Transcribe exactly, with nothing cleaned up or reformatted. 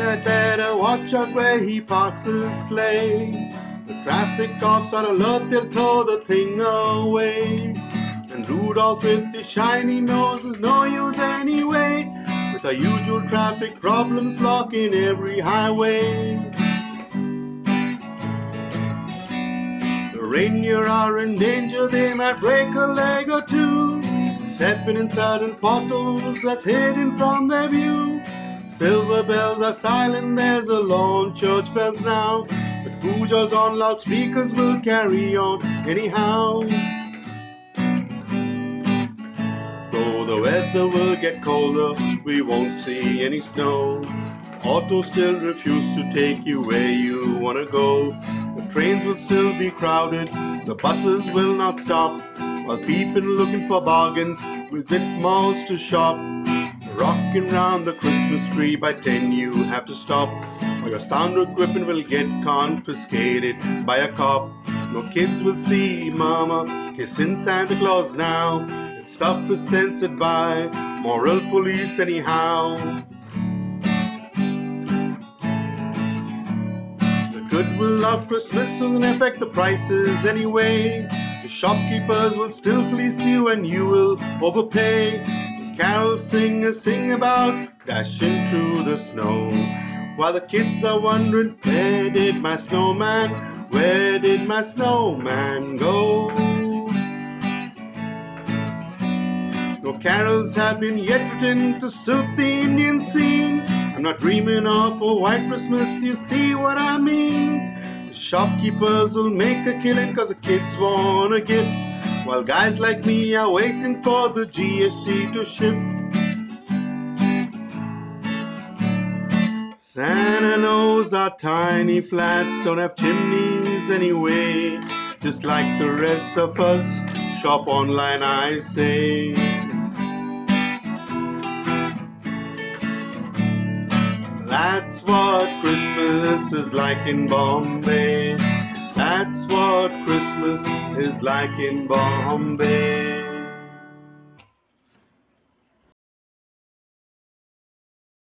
had better watch out where he parks his sleigh. The traffic cops on alert, they'll throw the thing away. And Rudolph with his shiny nose is no use anyway, with our usual traffic problems blocking every highway. The reindeer are in danger, they might break a leg or two, stepping in sudden potholes that's hidden from their view. Silver bells are silent, there's a lawn, church bells now, but pujas on loudspeakers will carry on anyhow. Though the weather will get colder, we won't see any snow. Autos still refuse to take you where you wanna go. The trains will still be crowded, the buses will not stop, while people looking for bargains visit malls to shop. Rocking round the Christmas tree by ten you have to stop, or your sound equipment will get confiscated by a cop. No kids will see Mama kissing Santa Claus now. It's stuff is censored by moral police anyhow. The goodwill of Christmas will affect the prices anyway. The shopkeepers will still fleece you and you will overpay. Carol singers sing about dashing through the snow, while the kids are wondering, where did my snowman, where did my snowman go? No carols have been yet written to suit the Indian scene. I'm not dreaming of a white Christmas, you see what I mean. The shopkeepers will make a killing cause the kids want a gift, while guys like me are waiting for the G S T to shift. Santa knows our tiny flats don't have chimneys anyway. Just like the rest of us, shop online I say. That's what Christmas is like in Bombay. That's what Christmas is like in Bombay.